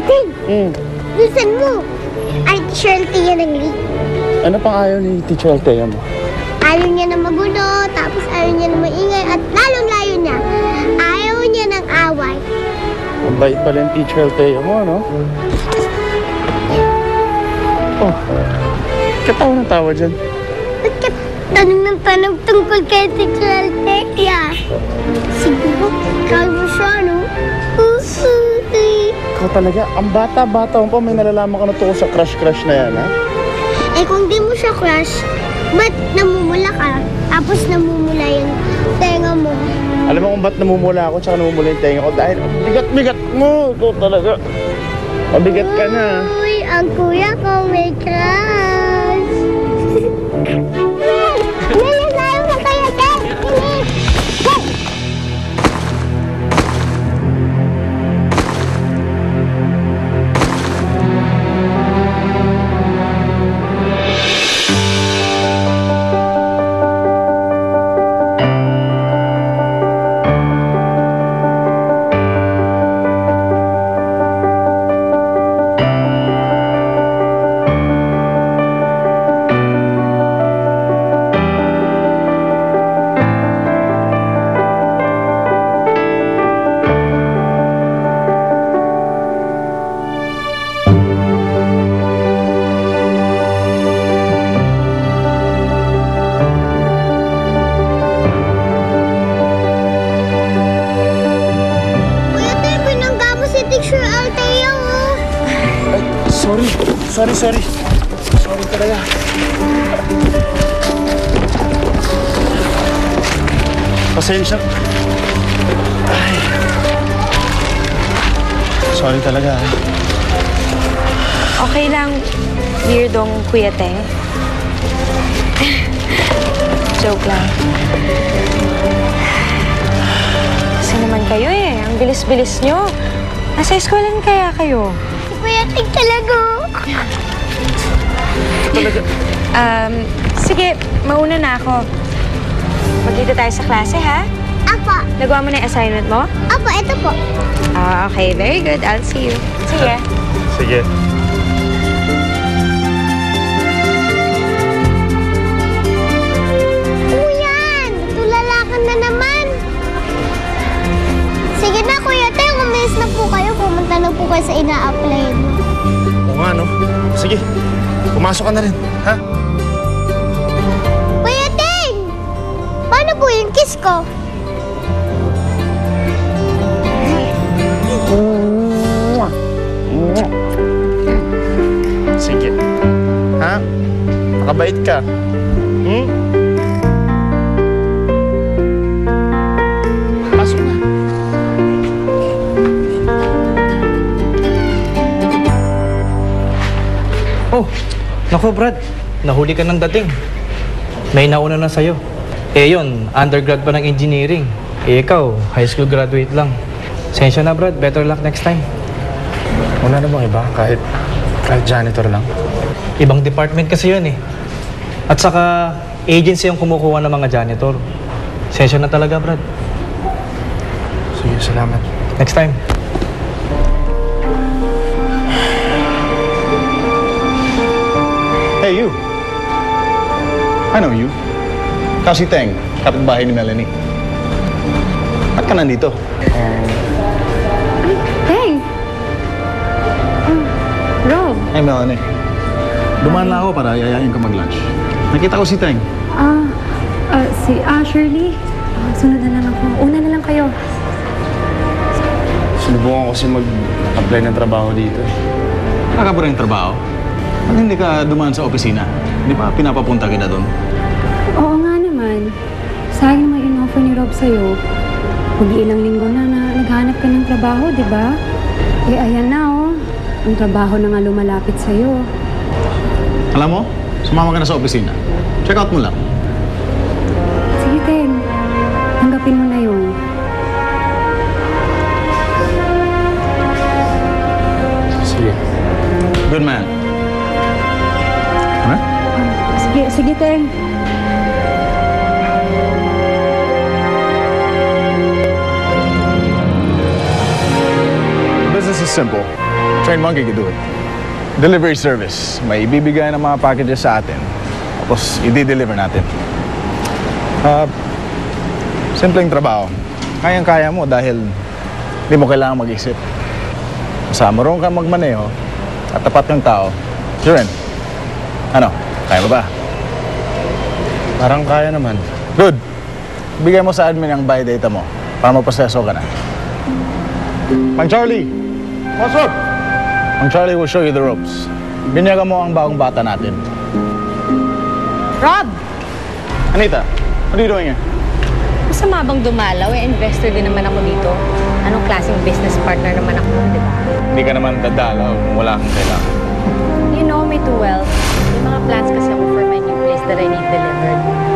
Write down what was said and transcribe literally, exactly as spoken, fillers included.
Ting, Hmm. listen mo. Ay, Teacher Althea ng leak. Ano pang ayaw ni Teacher Althea mo? Ayaw niya na magulo, tapos ayaw niya na maingay, at lalong layo niya. Ayaw niya ng away. Ang bait pala yung Teacher Althea mo, no? Oh. Katawa ng tawa dyan. Ba't ka tanong ng tanong tungkol kay Teacher Althea? Siguro, ikaw mo siya, no? Ikaw talaga, ang bata-bata mo pa, may nalalaman ka na tungkol sa crush-crush na yan, ha? Eh kung di mo siya crush, ba't namumula ka? Tapos namumula yung tenga mo. Alam mo kung ba't namumula ako tsaka namumula yung tenga ko? Dahil ang bigat-bigat mo. Ikaw talaga. Mabigat ka na. Uy, ang kuya ko may crush. Ngayon tayo na tayo, Ted! Bilis! Ted! Kuya Ted, binangga mo si Teacher Althea, oh. Ay, sorry. Sorry, sorry. Sorry talaga. Pasensya. Ay. Sorry talaga. eh. Okay lang, weirdong Kuya Teng. Joke lang. Kasi naman kayo eh, ang bilis-bilis nyo. Nasa eskwelan kaya kayo? Si Kuya Ted talaga. Talaga. Um, sige, mauna na ako. Magkita tayo sa klase, ha? Apo. Nagawa mo na yung assignment mo? Apo, ito po. Ah, okay. Very good. I'll see you. Sige. Sige. Kuyan, tulala ka na naman. Sige na, Kuya Ted, umalis na po kayo. Pumunta na po kayo sa ina-apply mo. Oo nga, no? Sige. Pumasok ka na rin, ha? Kuya Ted! Paano po yung kiss ko? Sige. Ha? Nakabait ka. Hmm? Pasok na. Oh, naku Brad, nahuli ka ng dating. May nauna na sa'yo. Eh yun, undergrad pa ng engineering. Eh ikaw, high school graduate lang. Sensya na Brad, better luck next time. Wala na bang iba? Kahit, kahit janitor lang? Ibang department kasi yun eh. At saka, agency yung kumukuha ng mga janitor. Sensya na talaga Brad. Sige, salamat. Next time. Hey, you. I know you. Ikaw si Teng, kapitbahay ni Melanie. Ba't ka nandito? Teng! Oh, Rob. Hey, Melanie. Dumaan lang ako para yayain ka mag-lunch. Nakita ko si Teng. Ah, ah, si ah, Shirley. Ah, sunod na lang ako. Una na lang kayo. Sinubukan ko kasi mag-apply ng trabaho dito. eh. Wala ka ba rin trabaho? Ba't hindi ka dumaan sa opisina? Hindi pa pinapapunta kita doon? Oo nga naman. Sayang naman in-offer ni Rob sa'yo. Mag-iilang linggo na na naghanap ka ng trabaho, di ba? Eh, ayan na oh. Ang trabaho na nga lumalapit sa'yo. Alam mo, sumama ka na sa opisina. Check out mo lang. Sige, Teng. Tanggapin mo na yun. Sige. Good man. Ano? Sige, sige, Teng. Business is simple. Train Monkey can do it. Delivery service. May ibibigay ng mga packages sa atin. Tapos, i-deliver natin. Ah, simpleng trabaho. Kayang-kaya mo dahil hindi mo kailangan mag-isip. Basta marunong kang magmaneho at tapat yung tao. Sure. Ano? Kaya mo ba? Parang kaya naman. Good. Bigay mo sa admin ang buy data mo para maproseso ka na. Mang Charlie! What's up? Mang Charlie will show you the ropes. Binyagan mo ang bagong bata natin. Rob! Anita, what are you doing here? Masama bang dumalaw? Eh, investor din naman ako dito. Anong klaseng business partner naman ako, di ba? Hindi ka naman dadalaw kung wala kang kailangan. You know me too well. May mga plans kasi ako for my new place that I need delivered.